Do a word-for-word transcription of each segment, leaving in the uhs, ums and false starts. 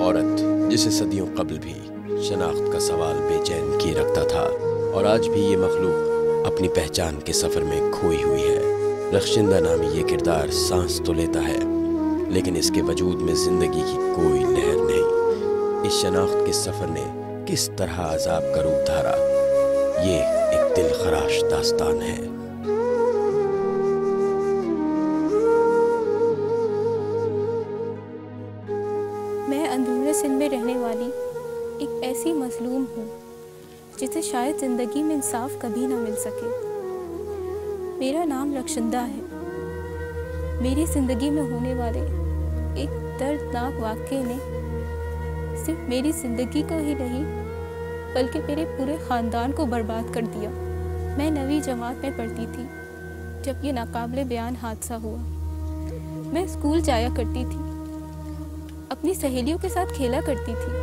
औरत जिसे सदियों कबल भी शनाख्त का सवाल बेचैन किए रखता था, और आज भी ये मखलूक अपनी पहचान के सफ़र में खोई हुई है। रखशिंदा नामी ये किरदार सांस तो लेता है, लेकिन इसके वजूद में ज़िंदगी की कोई लहर नहीं। इस शनाख्त के सफ़र ने किस तरह अजाब का रूप धारा, ये एक दिल खराश दास्तान है। मैं अंदरूनी सिंध में रहने वाली एक ऐसी मजलूम हूँ जिसे शायद ज़िंदगी में इंसाफ कभी ना मिल सके। मेरा नाम रखशिंदा है। मेरी ज़िंदगी में होने वाले एक दर्दनाक वाक़ये ने सिर्फ मेरी ज़िंदगी को ही नहीं बल्कि मेरे पूरे ख़ानदान को बर्बाद कर दिया। मैं नवीं जमात में पढ़ती थी जब ये नाकाबिले बयान हादसा हुआ। मैं स्कूल जाया करती थी, अपनी सहेलियों के साथ खेला करती थी।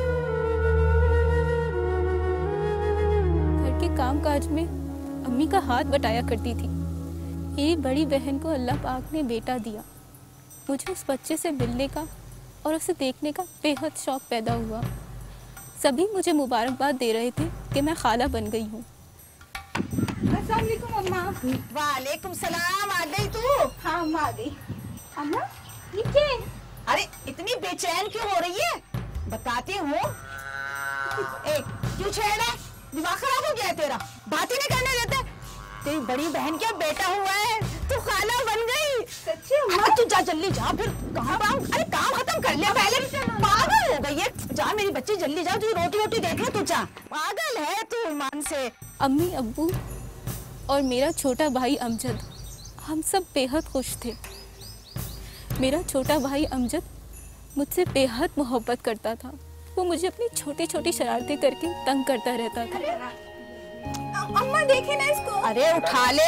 घर के कामकाज में अम्मी का हाथ बटाया करती थी। मेरी बड़ी बहन को अल्लाह पाक ने बेटा दिया। मुझे उस बच्चे से मिलने का और उसे देखने का बेहद शौक़ पैदा हुआ। सभी मुझे मुबारकबाद दे रहे थे कि मैं खाला बन गई हूँ। अस्सलाम वालेकुम अम्मा। वालेकुम सलाम। आ गई तू? हाँ अम्मा आ गई। अम्मा ये क्या है? अरे इतनी बेचैन क्यों हो रही है? बताती हूँ। ए, क्यों छेड़ है? दिमाग खराब हो गया है तेरा? बात ही नहीं करने देते। तेरी बड़ी बहन का बेटा हुआ है, तू खाला बन गई। सच्ची अम्मा? तू जा जल्दी जा, फिर कहाँ पाऊँ? अरे काम खत्म कर ले पहले। पागल हो गई है। जा मेरी बच्ची जल्दी जा, तू रोटी रोटी देख ले, तू जा। पागल है तू ईमान से। अम्मी, अब्बू और मेरा छोटा भाई अमजद, हम सब बेहद खुश थे। मेरा छोटा भाई अमजद मुझसे बेहद मोहब्बत करता था। वो मुझे अपनी छोटी छोटी शरारतें करके तंग करता रहता था। अम्मा देखे ना इसको। अरे उठा ले।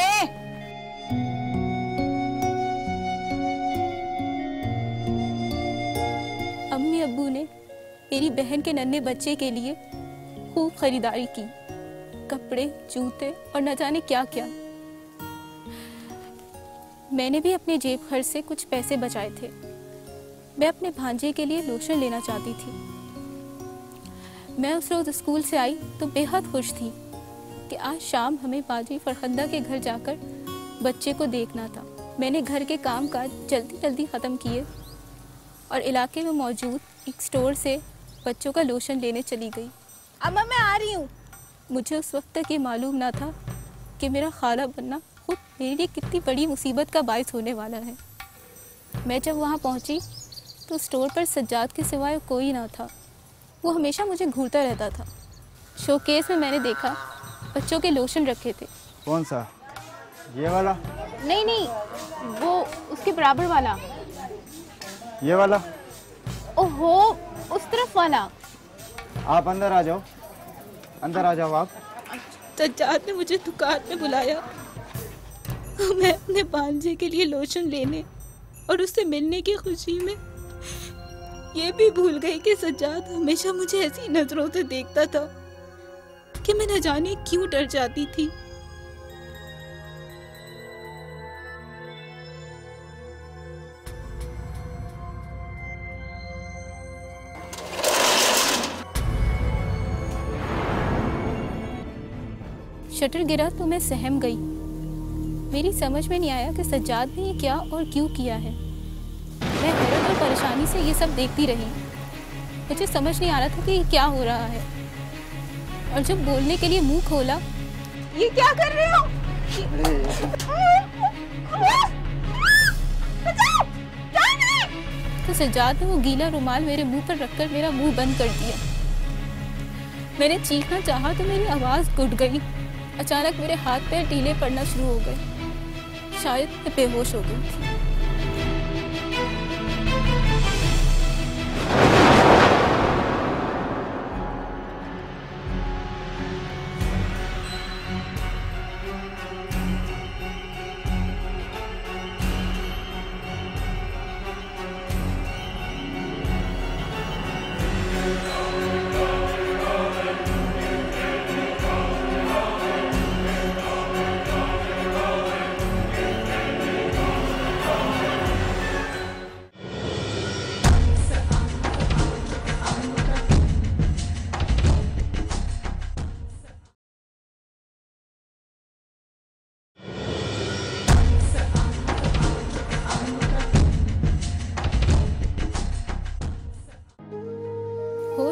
अम्मी अब्बू ने मेरी बहन के नन्हे बच्चे के लिए खूब खरीदारी की, कपड़े, जूते और न जाने क्या क्या। मैंने भी अपने जेब खर्च से कुछ पैसे बचाए थे। मैं अपने भांजे के लिए लोशन लेना चाहती थी। मैं उस रोज स्कूल से आई तो बेहद खुश थी कि आज शाम हमें बाजी फरखंदा के घर जाकर बच्चे को देखना था। मैंने घर के काम काज जल्दी जल्दी ख़त्म किए और इलाके में मौजूद एक स्टोर से बच्चों का लोशन लेने चली गई। अम्मा मैं आ रही हूँ। मुझे उस वक्त तक ये मालूम ना था कि मेरा खाला बनना खुद मेरे लिए कितनी बड़ी मुसीबत का बायस होने वाला है। मैं जब वहाँ पहुँची तो स्टोर पर सज्जाद के सिवाय कोई ना था। वो हमेशा मुझे घूरता रहता था। शोकेस में मैंने देखा बच्चों के लोशन रखे थे। कौन सा? ये वाला? नहीं नहीं, वो उसके बराबर वाला। ये वाला? ओहो, उस तरफ वाला। आप अंदर आ जाओ, अंदर आ जाओ आप। सज्जाद ने मुझे दुकान में बुलाया। मैं अपने भांजे के लिए लोशन लेने और उससे मिलने की खुशी में ये भी भूल गई कि सज्जाद हमेशा मुझे ऐसी नजरों से देखता था कि मैं न जाने क्यों डर जाती थी। शटर गिरा तो मैं सहम गई। मेरी समझ में नहीं आया कि सज्जाद ने ये क्या और क्यों किया है। मैं हैरत और परेशानी से ये सब देखती रही। मुझे समझ नहीं आ रहा था कि ये क्या हो रहा है। और जब बोलने के लिए मुंह खोला, ये क्या कर रहे हो? तो सज्जाद ने वो गीला रुमाल मेरे मुंह पर रखकर मेरा मुंह बंद कर दिया। मैंने चीखना चाहा तो मेरी आवाज़ घुट गई। अचानक मेरे हाथ पैर ढीले पड़ना शुरू हो गए। शायद मैं बेहोश हो गई थी।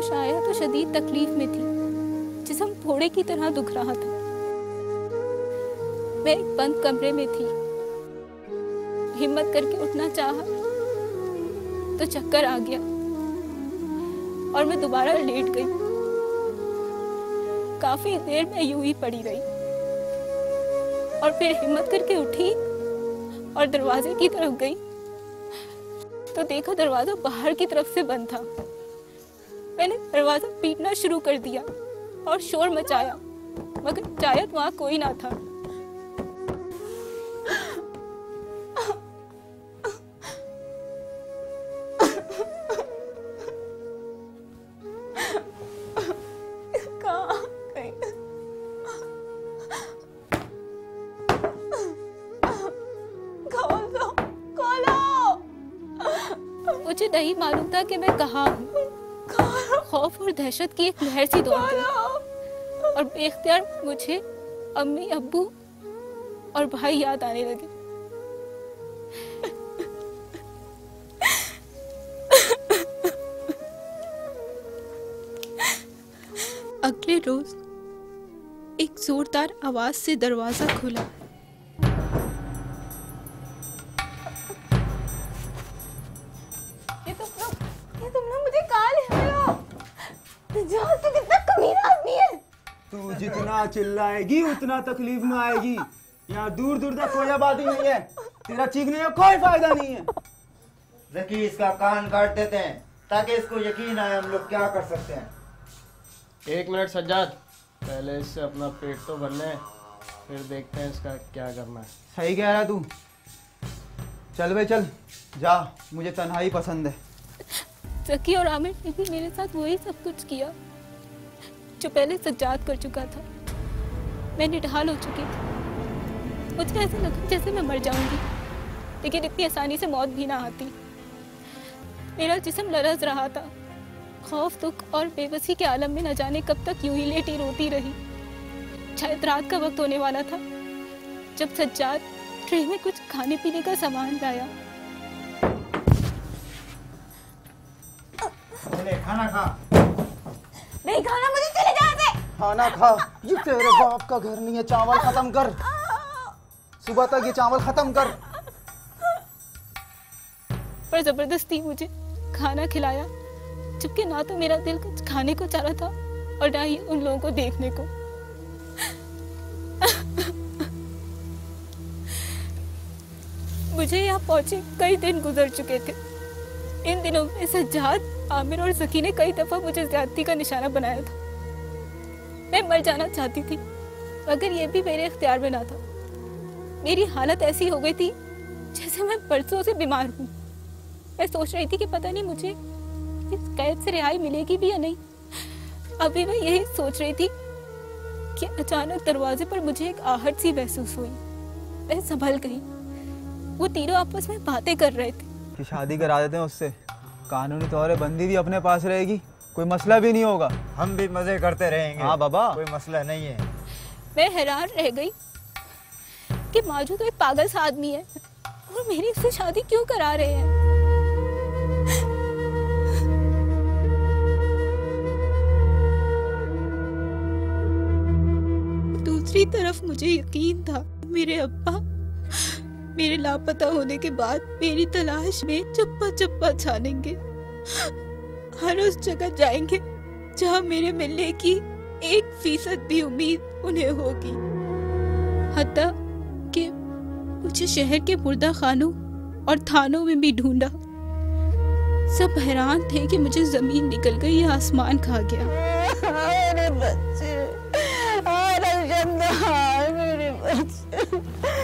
होश आया तो शदीद तकलीफ में थी, जिस्म फोड़े की तरह दुख रहा था। मैं एक बंद कमरे में थी। हिम्मत करके उठना चाहा तो चक्कर आ गया और मैं दोबारा लेट गई। काफी देर मैं यूं ही पड़ी रही और फिर हिम्मत करके उठी और दरवाजे की तरफ गई तो देखा दरवाजा बाहर की तरफ से बंद था। मैंने दरवाजा पीटना शुरू कर दिया और शोर मचाया, मगर शायद वहां कोई ना था। मुझे नहीं मालूम था कि मैं कहाँ हूँ। खौफ और दहशत की एक लहर सी दौड़ गई और बेख्तियार मुझे अम्मी, अब्बू और भाई याद आने लगे। अगले रोज एक जोरदार आवाज से दरवाजा खुला। तू कितना कमीना आदमी है। तू जितना चिल्लाएगी उतना तकलीफ में आएगी। यहाँ दूर दूर तक कोई आबादी नहीं है, तेरा चीखने का कोई फायदा नहीं है। जकी इसका कान काट देते हैं ताकि इसको यकीन आए हम लोग क्या कर सकते हैं। एक मिनट सज्जाद, पहले इससे अपना पेट तो भर लें, फिर देखते हैं इसका क्या करना है। सही कह रहा तू। चल बे चल, जा, मुझे तन्हाई पसंद है। जकी और आमिर ने भी मेरे साथ वही सब कुछ किया जो पहले सज्जाद कर चुका था। मैं निढाल हो चुकी थी। मुझे ऐसा लगा जैसे मैं मर जाऊंगी, लेकिन इतनी आसानी से मौत भी ना आती। मेरा जिस्म लरज़ रहा था। खौफ, दुख और बेबसी के आलम में न जाने कब तक यूं ही लेटी रोती रही। शायद रात का वक्त होने वाला था जब सज्जाद ट्रे में कुछ खाने पीने का सामान लाया। खाना खा। नहीं खाना, मुझे चले जा से। खाना खा। ये तेरे बाप का घर नहीं है, चावल खत्म कर। सुबह तक ये चावल खत्म कर। पर जबरदस्ती मुझे खाना खिलाया, जबकि ना तो मेरा दिल कुछ खाने को चाह रहा था और ना ही उन लोगों को देखने को। मुझे यहाँ पहुंचे कई दिन गुजर चुके थे। इन दिनों में सज्जाद, आमिर और ज़की ने कई दफा मुझे ज्यादती का निशाना बनाया था। मैं मर जाना चाहती थी, मगर यह भी मेरे इख्तियार में ना था। मेरी हालत ऐसी हो गई थी जैसे मैं बरसों से बीमार हूँ। मैं सोच रही थी कि पता नहीं मुझे इस कैद से रिहाई मिलेगी भी या नहीं। अभी मैं यही सोच रही थी कि अचानक दरवाजे पर मुझे एक आहट सी महसूस हुई। मैं संभल गई। वो तीनों आपस में बातें कर रहे थे कि शादी करा देते हैं उससे, कानूनी तौर पर बंदी भी अपने पास रहेगी, कोई मसला भी नहीं होगा। हम भी मजे करते रहेंगे। हाँ बाबा, कोई मसला नहीं है। मैं हैरान रह गई कि माजू तो एक पागल सा आदमी है और मेरी उससे शादी क्यों करा रहे हैं। दूसरी तरफ मुझे यकीन था मेरे अब्बा मेरे लापता होने के बाद मेरी तलाश में चप्पा चप्पा छानेंगे। हर उस जगह जाएंगे जहां मेरे मिलने की एक फीसद भी उम्मीद उन्हें होगी। हत्ता कि मुझे शहर के मुर्दा खानों और थानों में भी ढूंढा। सब हैरान थे कि मुझे जमीन निकल गई या आसमान खा गया। मेरे बच्चे, मेरे बच्चे।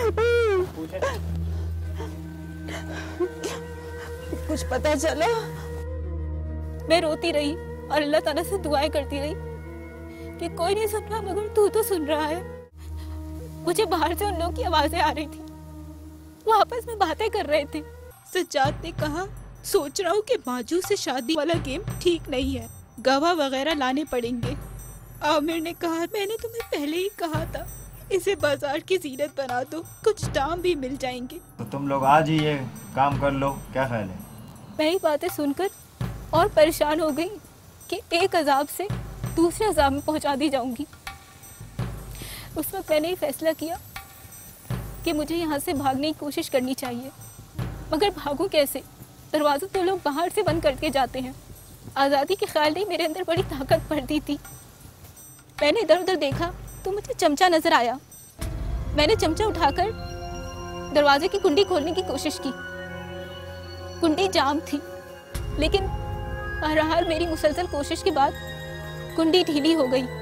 कुछ पता चला? मैं रोती रही और अल्लाह ताला से दुआएं करती रही कि कोई नहीं सुन रहा, मगर तू तो सुन रहा है। मुझे बाहर से उन लोगों की आवाजें आ रही थी। वो आपस में बातें कर रहे थे। सज्जाद ने कहा, सोच रहा हूँ कि माजू से शादी वाला गेम ठीक नहीं है, गवाह वगैरह लाने पड़ेंगे। आमिर ने कहा, मैंने तुम्हें पहले ही कहा था, इसे बाजार की जीनत बना दो, कुछ दाम भी मिल जाएंगे। तो तुम लोग आज ही ये काम कर लो, क्या ख्याल है? मैं ही बातें सुनकर और परेशान हो गई कि एक अजाब से दूसरे अजाब में पहुंचा दी जाऊंगी। उस वक्त मैंने ये फैसला किया कि मुझे यहाँ से भागने की कोशिश करनी चाहिए, मगर भागूं कैसे? दरवाज़ों तो लोग बाहर से बंद करके जाते हैं। आज़ादी के ख्याल ने मेरे अंदर बड़ी ताकत भर दी थी। मैंने इधर उधर देखा तो मुझे चमचा नज़र आया। मैंने चमचा उठाकर दरवाजे की कुंडी खोलने की कोशिश की। कुंडी जाम थी, लेकिन बहरहाल मेरी मुसलसल कोशिश के बाद कुंडी ढीली हो गई।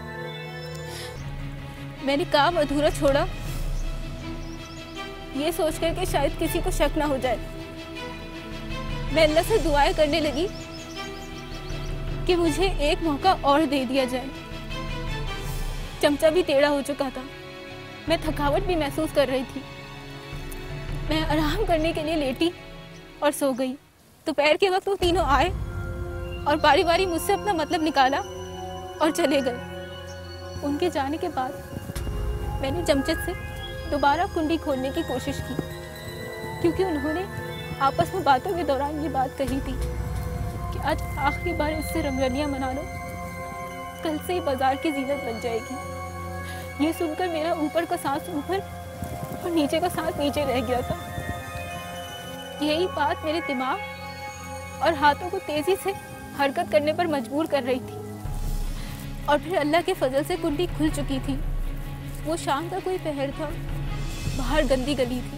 मैंने काम अधूरा छोड़ा, ये सोचकर कि शायद किसी को शक ना हो जाए। मैं अल्लाह से दुआएं करने लगी कि मुझे एक मौका और दे दिया जाए। चमचा भी टेढ़ा हो चुका था, मैं थकावट भी महसूस कर रही थी। मैं आराम करने के लिए लेटी और सो गई। दोपहर के वक्त वो तीनों आए और बारी बारी मुझसे अपना मतलब निकाला और चले गए। उनके जाने के बाद मैंने चमचट से दोबारा कुंडी खोलने की कोशिश की, क्योंकि उन्होंने आपस में बातों के दौरान ये बात कही थी कि आज आखिरी बार इससे रंगरलियाँ मना लो, कल से ही बाजार की जीनत बन जाएगी। ये सुनकर मेरा ऊपर का सांस ऊपर और नीचे का सांस नीचे रह गया था। यही बात मेरे दिमाग और हाथों को तेजी से हरकत करने पर मजबूर कर रही थी। और फिर अल्लाह के फजल से कुंडी खुल चुकी थी। वो शाम का कोई पहर था, बाहर गंदी गली थी।